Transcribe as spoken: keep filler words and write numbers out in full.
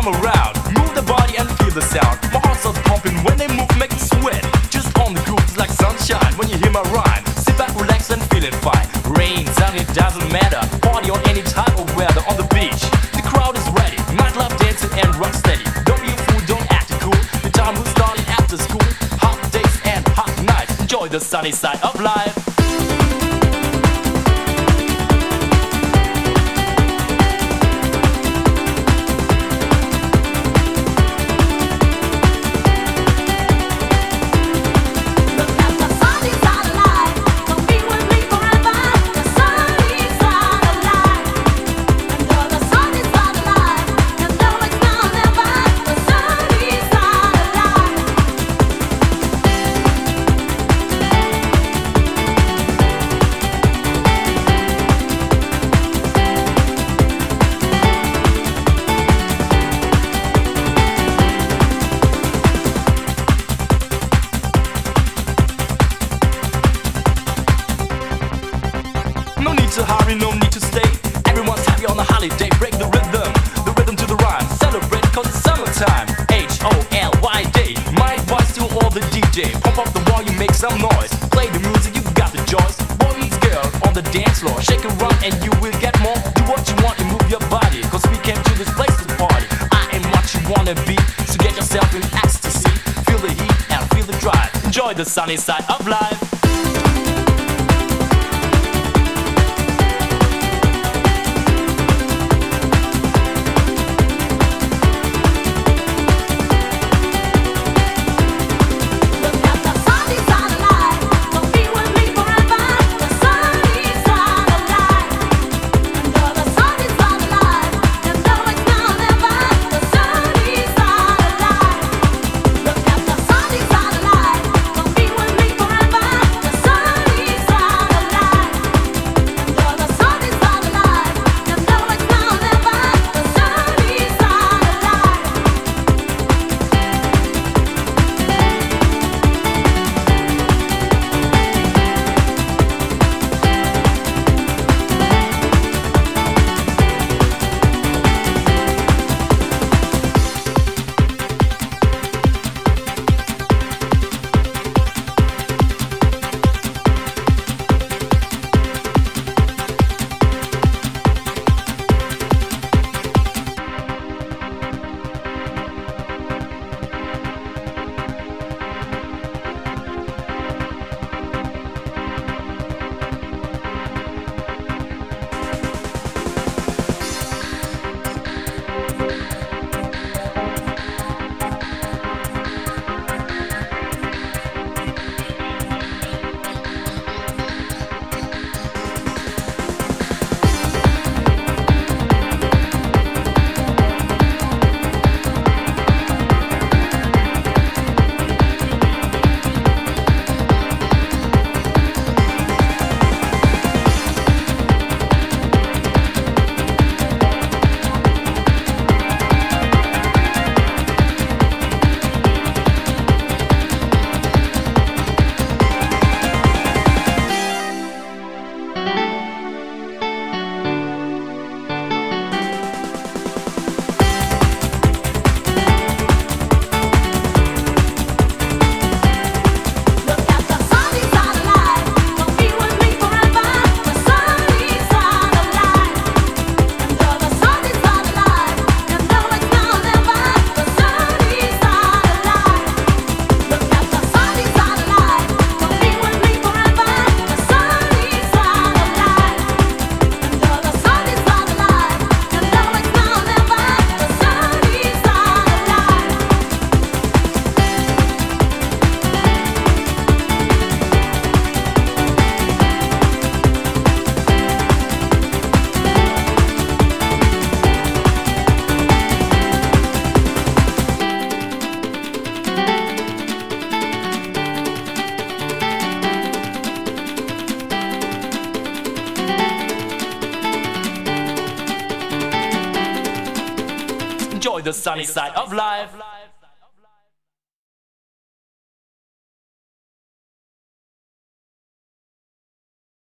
come around, move the body and feel the sound. My heart starts pumping when they move, make me sweat. Just on the groove, it's like sunshine when you hear my rhyme. Sit back, relax and feeling fine. Rain, sun, it doesn't matter. Party on any type of weather on the beach. The crowd is ready, nightlife dancing and rock steady. Don't be a fool, don't act cool. The time will start after school. Hot days and hot nights. Enjoy the sunny side of life. No need to hurry, no need to stay. Everyone's happy on a holiday. Break the rhythm, the rhythm to the rhyme. Celebrate cause it's summertime. H O L Y day. My advice to all the D J. Pump up the volume, make some noise. Play the music, you got the choice. Boy meets girl on the dance floor. Shake and run and you will get more. Do what you want and move your body. Cause we came to this place to party. I am what you wanna be. So get yourself in ecstasy. Feel the heat and feel the drive. Enjoy the sunny side of life. Enjoy the sunny side of life.